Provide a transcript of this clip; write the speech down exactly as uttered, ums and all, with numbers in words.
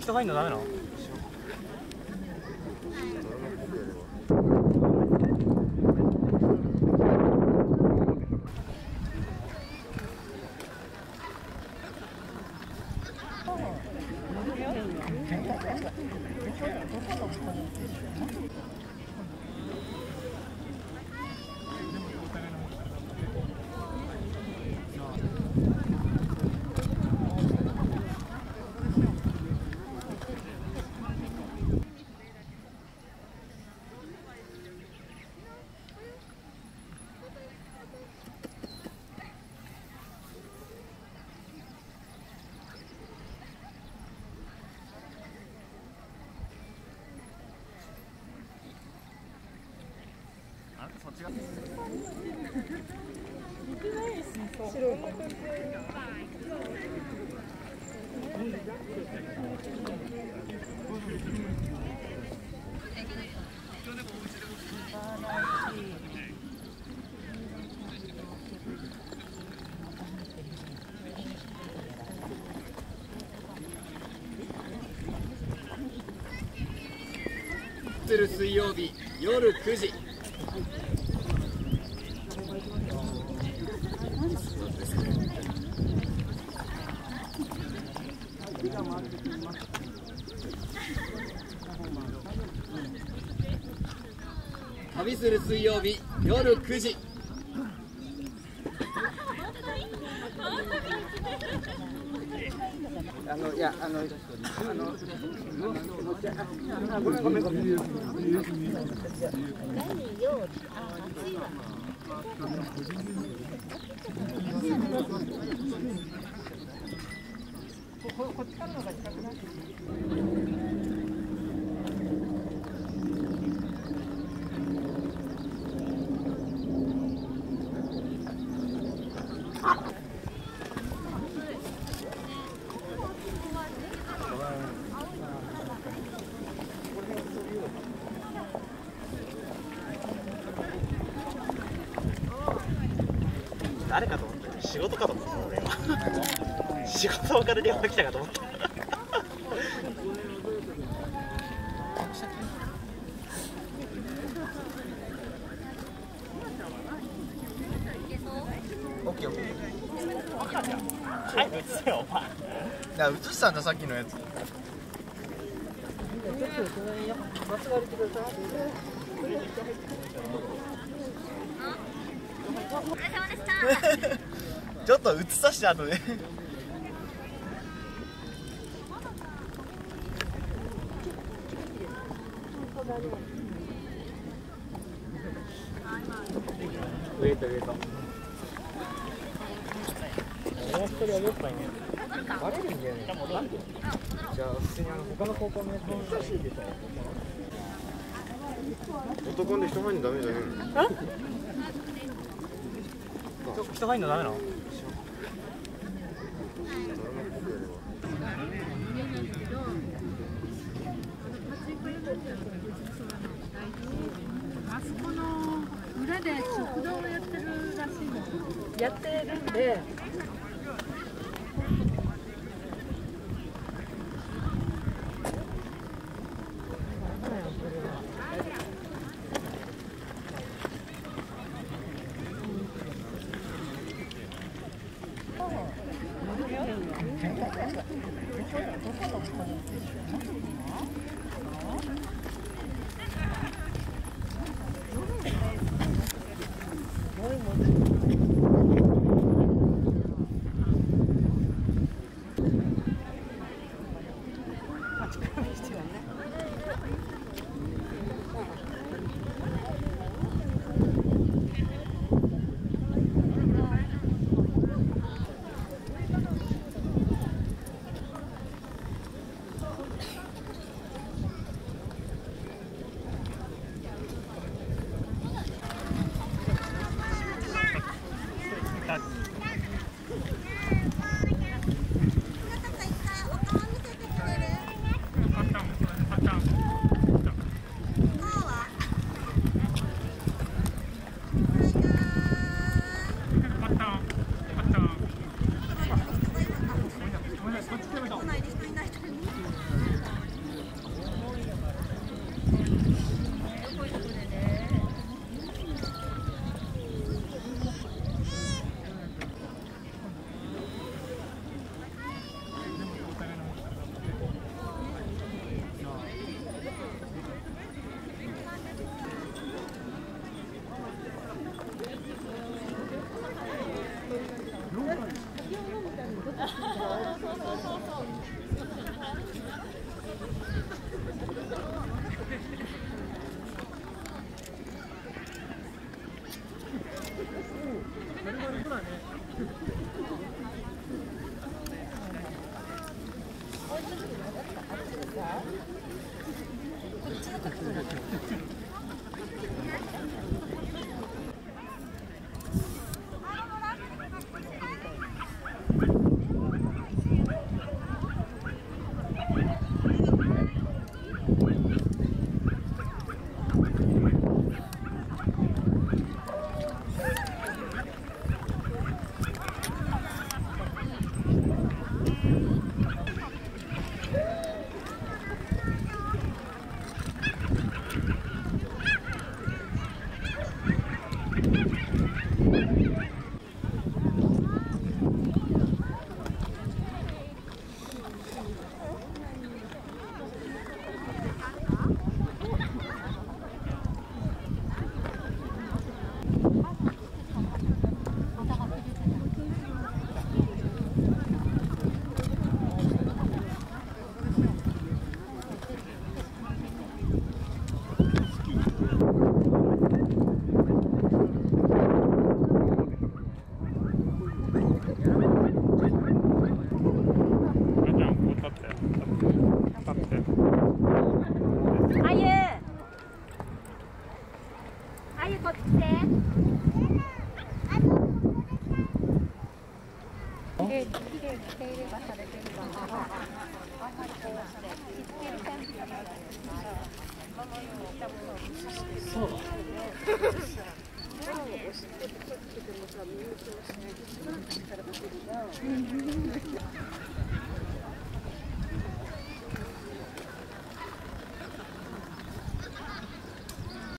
人入んのダメなの？そっちが白いする水曜日夜くじ。旅する水曜日夜くじ。あのいやあのあのあごめんごめんごめん。何よ。ここっちからのが近くない？ 誰かと思った。仕事かと思った俺は。仕事から電話来たかと思った。 オッケーオッケー。 はい、映せよお前。 な映したんださっきのやつ。 ちょっと隣に間違われてください。 お疲れ様でした。 ちょっと映さして後で。 ウェイトウェイト。もう一人はよっぱいね。バレるんだよね。じゃあ普通にあの他の高校のやつも難しいでしょ。 男で人入んのダメだよ。 人入んのダメなの？ あそこの裏で食堂をやってるらしいの。 やってるんで。 そうだ。